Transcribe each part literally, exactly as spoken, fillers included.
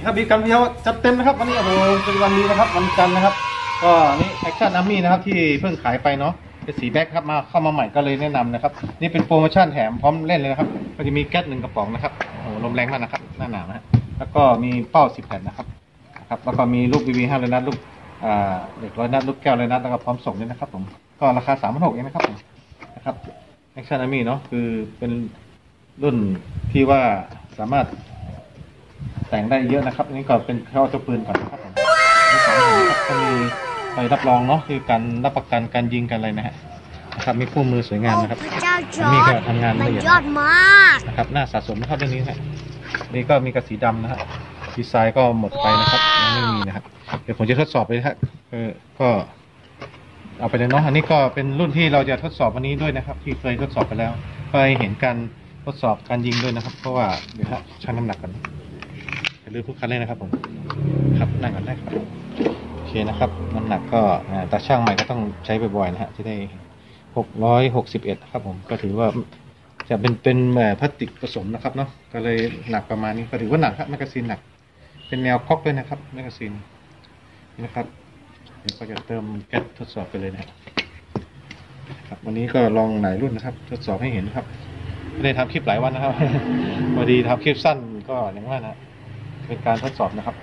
ครับบีกันเดียวจัดเต็มนะครับวันนี้โอ้โหเป็นวันดีนะครับวันจันทร์นะครับก็นี่แอคชั่นอาร์มี่นะครับที่เพิ่งขายไปเนาะเป็นสีแบ็คครับมาเข้ามาใหม่ก็เลยแนะนำนะครับนี่เป็นโปรโมชั่นแถมพร้อมเล่นเลยนะครับก็จะมีแก๊สหนึ่งกระป๋องนะครับโอ้โหลมแรงมากนะครับหน้าหนาวนะฮะแล้วก็มีเป้าสิบแผ่นนะครับครับแล้วก็มีลูกบีบีห้าเลยนัดลูกอ่าเด็กร้อยนัดลูกแก้วเลยนัดแล้วก็พร้อมส่งด้วยนะครับผมก็ราคาสามพันหกเองนะครับผมนะครับแอคชั่นอาร์มี่เนาะคือเป็นรุ่นที่ว่าสามารถแต่งได้เยอะนะครับนี่ก็เป็นเข้าตัวปืนก่อนนะครับผมที่สองนะครับก็มีใบรับรองเนาะคือการรับประกันการยิงกันอะไรนะฮะนะครับมีคู่มือสวยงามนะครับนี่ก็ทำงานละเอียดนะครับน่าสะสมนะครับเรื่องนี้นะนี่ก็มีกระสีดำนะครับดีไซน์ก็หมดไปนะครับยังไม่มีนะครับเดี๋ยวผมจะทดสอบไปนะครับก็เอาไปเลยเนาะอันนี้ก็เป็นรุ่นที่เราจะทดสอบวันนี้ด้วยนะครับที่เคยทดสอบไปแล้วก็เห็นการทดสอบการยิงด้วยนะครับเพราะว่าเดี๋ยวฮะชั่งน้ำหนักกันอย่าลืมทุกคันเลยนะครับผมครับนั่งกันได้ครับโอเคนะครับน้ำหนักก็ตาช่างใหม่ก็ต้องใช้บ่อยๆนะฮะจะได้หกร้อยหกสิบเอ็ดครับผมก็ถือว่าจะเป็นเป็นพลาสติกผสมนะครับเนาะก็เลยหนักประมาณนี้ก็ถือว่าหนักครับแมกกาซีนหนักเป็นแนวคอกด้วยนะครับแมกกาซีนนี่นะครับเดี๋ยวก็จะเติมแก๊สทดสอบไปเลยนะครับวันนี้ก็ลองหลายรุ่นนะครับทดสอบให้เห็นครับไม่ได้ทำคลิปหลายวันนะครับพอดีทำคลิปสั้นก็อย่างว่านะเป็นการทดสอบนะครับ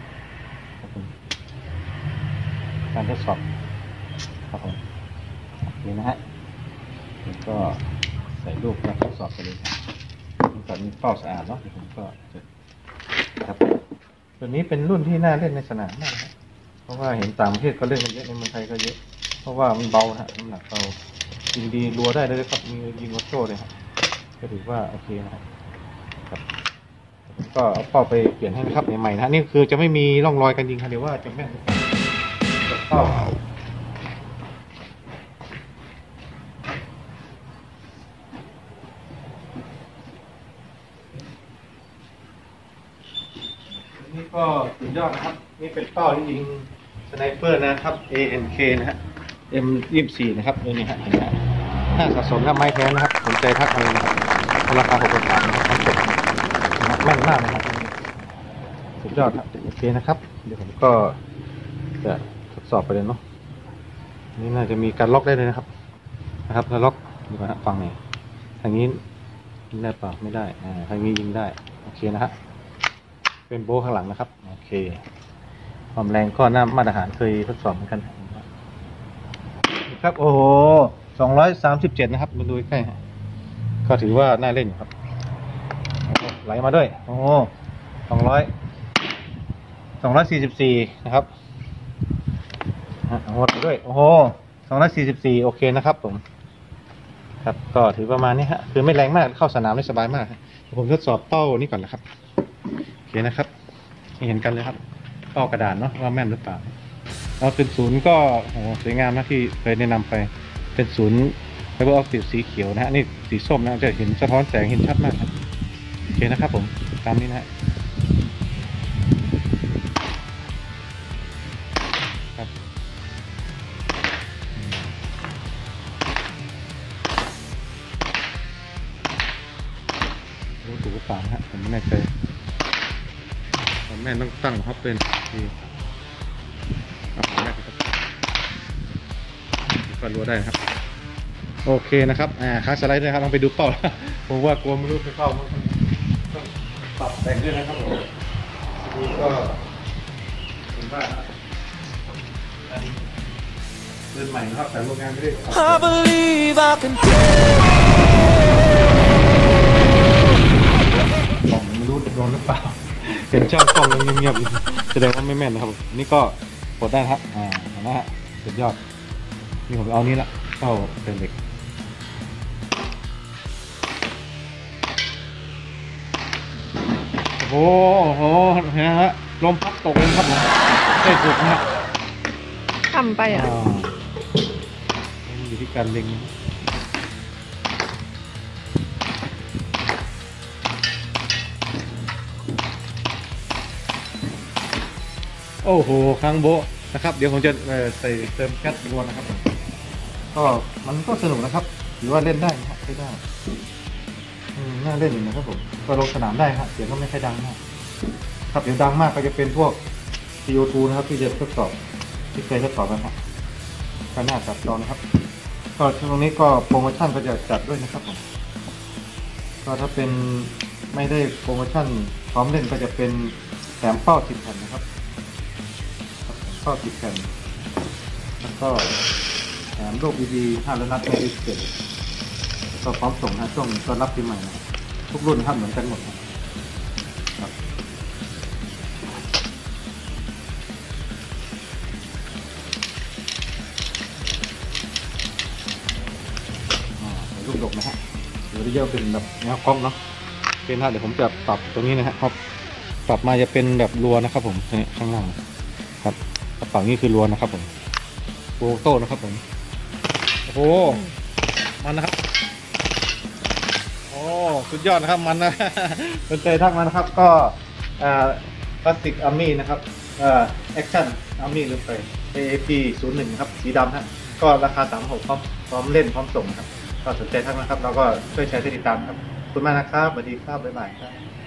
การทดสอบครับผมนี่นะฮะก็ใส่ลูกการทดสอบไปเลยมันก็มีเป้าสะอาดเนาะผมก็จะครับตัวนี้เป็นรุ่นที่น่าเล่นในสนามมากนะเพราะว่าเห็นต่างประเทศก็เล่นกันเยอะในเมืองไทยก็เยอะเพราะว่ามันเบานะน้ำหนักเบายิงดีรัวได้เลยครับมียิงวัตโต้เลยครับก็ถือว่าโอเคนะครับครับก็เอาเป้าไปเปลี่ยนให้นะครับใหม่ๆนะนี่คือจะไม่มีร่องรอยการยิงครับเดี๋ยวว่าจะแม่นเป้านี่ก็สุดยอดนะครับนี่เป็นเป้าที่ยิงสไนเปอร์นะครับ เอ เอ็น เค นะฮะ เอ็ม ยี่สิบสี่ นะครับตัวนี้ฮะถ้าสะสมถ้าไม้แท้นะครับสนใจทักมาเลยนะครับราคาหกพันบาทนะครับแม่นมากนะครับสุดยอดครับโอเคนะครับเดี๋ยวผมก็จะทดสอบไปเลยเนาะนี่น่าจะมีการล็อกได้เลยนะครับนะครับถ้าล็อกดูก่อนนะฟังหน่อยทางนี้ยิงได้เปล่าไม่ได้อ่าทางนี้ยิงได้โอเคนะฮะเป็นโบข้างหลังนะครับโอเคความแรงก็น่ามาตรฐานเคยทดสอบเหมือนกันครับโอ้โหสองร้อยสามสิบเจ็ดนะครับมาดูใกล้ก็ถือว่าน่าเล่นอยู่ครับไหลมาด้วยโอ้โหสองร้อยสองร้อยสี่สิบสี่นะครับหมดด้วยโอ้โหสองร้อยสี่สิบสี่โอเคนะครับผมครับก็ถือประมาณนี้ฮะคือไม่แรงมากเข้าสนามได้สบายมากผมทดสอบเป้านี่ก่อนนะครับโอเคนะครับเห็นกันเลยครับเป้ากระดานเนาะว่าแม่นหรือเปล่าเอาเป็นศูนย์ก็โอ้สวยงามนะที่เคยแนะนำไปเป็นศูนย์ไฟเบอร์ออปติกสีเขียวนะฮะนี่สีส้มนะจะเห็นสะท้อนแสงเห็นชัดมากครับโอเคนะครับผมตามนี้นะรู้ถูกหรือเปล่าฮะผมไม่แน่ใจผมแม่ต้องตั้งฮอปเป็นทีก็รู้ได้ครับโอเคนะครับอ่าค้าสไลด์ด้วยครับลองไปดูเป้าผมว่ากลัวไม่รู้ไปเป้ามันต้องปรับแต่งด้วยนะครับผมนี่ก็เป็นบ้านเดินใหม่นะครับแต่โรงงานไม่ได้กล่องไม่รู้โดนหรือเปล่าเห็นช่างกล้องยังเงียบๆแสดงว่าไม่แม่นนะครับนี่ก็กดได้ครับอ่านะฮะสุดยอดนี่ผมเอานี้ละเข้าเป็นเหล็กโอ้โหนะฮะลมพัดตกเลยครับผมได้สุดนะฮะทำไปอ่ะอยู่ที่การเล็งโอ้โหค้างโบนะครับเดี๋ยวผมจะใส่เติมแก๊สรัวนะครับก็มันก็สนุกนะครับหรือว่าเล่นได้นะครับใช้ได้น่าเล่นอยู่นะครับผมก็ลงสนามได้ครับเสียงก็ไม่ค่อยดังมากนะครับเดี๋ยวดังมากก็จะเป็นพวก ซี โอ ทู นะครับที่จะทดสอบที่เคยทดสอบนะครับก็น่าจับจองนะครับก็ตรงนี้ก็โปรโมชั่นก็จะจัดด้วยนะครับผมก็ถ้าเป็นไม่ได้โปรโมชั่นพร้อมเล่นก็จะเป็นแถมเป้าสิบแผ่นนะครับเป้าสิบแผ่นแล้วก็แถมลูกดีๆห้าแล้วนัดในดิสเกตก็พร้อมส่งนะช่วงต้อนรับปีใหม่นะทุกรุ่นครับเหมือนกันหมดนะครับลูกดกนะฮะเดี๋ยวเยอะเป็นแบบแนวคล้องเนาะเป็นฮะเดี๋ยวผมจะปรับตรงนี้นะฮะครับปรับมาจะเป็นแบบรัวนะครับผมนี่ข้างล่างครับกระเป๋านี้คือรัวนะครับผมโบโต้นะครับผมโอ้โหมันนะครับโอ้สุดยอดนะครับมันนะ เป็นใจทักมานะครับก็คลาสสิกอาร์มี่นะครับแอคชั่นอาร์มี่ลงไป เอ เอ พี ศูนย์หนึ่งครับสีดำฮะก็ราคาสามหกพร้อมพร้อมเล่นพร้อมส่งนะครับก็สนใจทักนะครับเราก็ช่วยแชร์ช่วยติดตามครับขอบคุณมากนะครับสวัสดีครับบ๊ายบายครับ